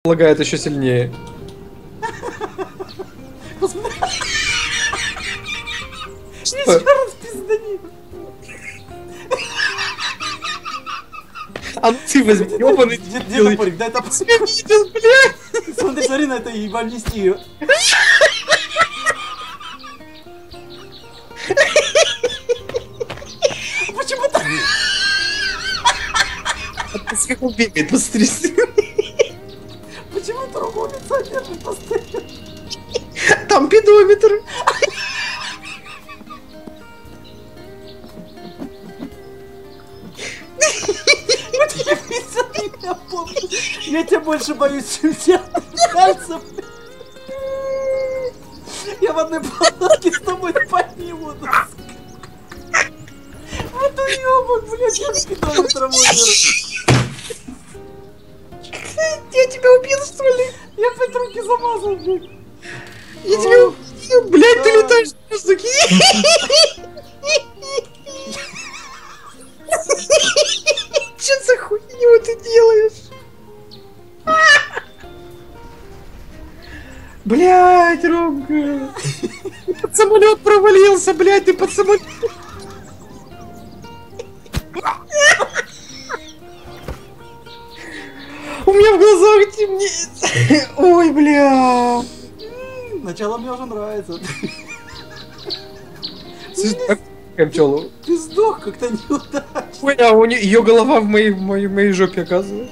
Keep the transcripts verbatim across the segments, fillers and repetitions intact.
лагает еще сильнее. Еще раз пиздани. А ну ты возьми, ёбаный, где топорик, дай топорик. Я видел, блядь. Смотри, смотри на это и амнистию. Почему так? Как он бегает, посмотри. Почему другого лица держит постоянно? Там педометр. Я тебя больше боюсь, чем тебя. Пальцем. Я в одной палатке с тобой подниму. Вот уёбок, блядь, я педометром умер. Я тебя убил, что ли? Я опять руки замазал, блядь. Я тебя убил, блядь, ты летаешь в воздухе. Че за хуйню ты делаешь? Блядь, Ромка. Под самолет провалился, блядь, ты под самолет. У меня в глазах темнеет. Ой, бля. Начало мне уже нравится. Пчелу. Ты сдох как-то неудачно. Ой, а у нее ее голова в моей, в моей, в моей жопе оказывается.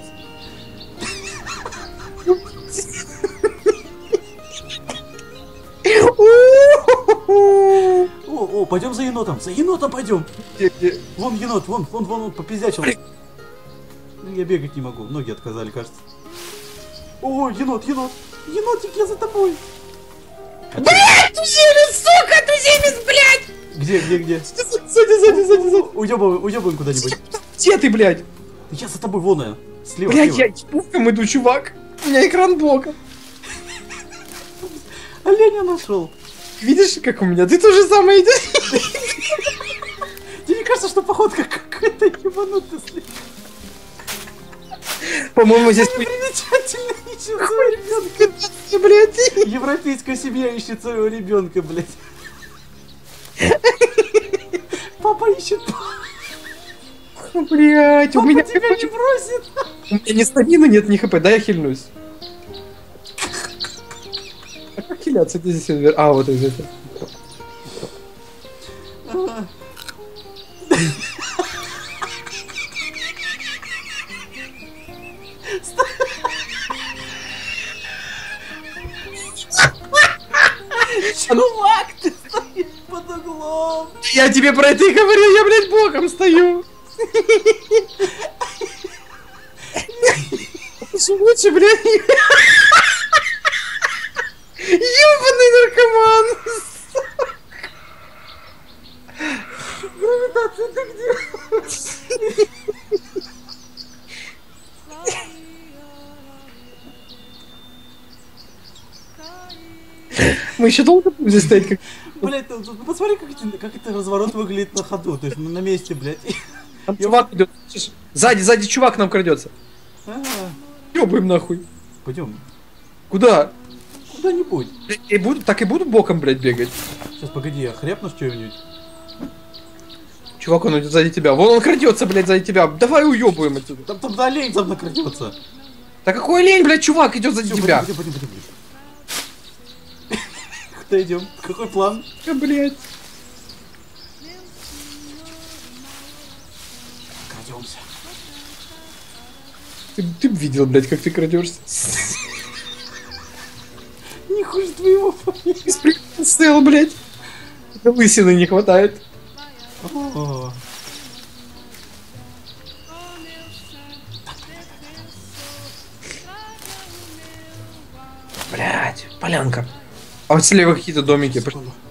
О, о, пойдем за енотом, за енотом пойдем. Вон енот, вон, вон, вон, он попиздячил. Я бегать не могу, ноги отказали, кажется. О, енот, енот, енотик, я за тобой. Блядь, туземец, сука, туземец, блядь! Где, где, где? Сзади, сзади, сзади, сзади. Уёбываем, уёбываем куда-нибудь. Где ты, блядь? Я за тобой, вон я. Слева, блядь, слева. я боком иду, чувак. У меня экран боком. Оленя нашел. Видишь, как у меня? Ты то же самое идешь. Тебе не кажется, что походка какая-то ебанутая? По-моему, здесь... Примечательно ищет своего ребенка. Блядь. Европейская семья ищет своего ребенка, блядь. Папа ищет. Блядь, Папа у меня... тебя не бросит. У меня ни стамина нет, ни хп. Дай я хильнусь. А как хиляться? Где здесь сервер? А, вот это. Чувак, ты стоишь под углом. Я тебе про это и говорил, я, блядь, боком стою. Лучше, блядь. Ёбаный наркоман. Гравитация, ты где? Мы еще долго будем здесь стоять, как... Блять, ну посмотри, как, это, как это разворот выглядит на ходу, то есть на месте, блядь. Там чувак идет. Сзади, сзади чувак к нам крадется. А, Ёбаем нахуй. пойдем. Куда? Куда-нибудь. И буду, так и буду боком, блядь, бегать. Сейчас, погоди, я хрепну что-нибудь. Чувак, он идет сзади тебя. Вон он крадется, блядь, сзади тебя. Давай уебываем отсюда. Там, там да, олень там накрадется. Да какой лень, блядь, чувак идет сзади Всё, тебя. пойдем, пойдем, пойдем, пойдем. Куда идем? Какой план? Да, блядь. Крадемся. Ты, ты б видел, блядь, как ты крадешься. Не хуже твоего фамилии. Из прикол, блядь. Лысины не хватает. О. Блядь, полянка. А вот слева какие-то домики. Пошла.